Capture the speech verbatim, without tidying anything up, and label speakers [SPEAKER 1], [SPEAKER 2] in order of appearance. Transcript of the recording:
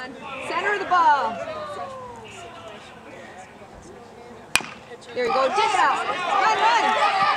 [SPEAKER 1] on. Center of the ball. There you go. Dig it out. Run, run.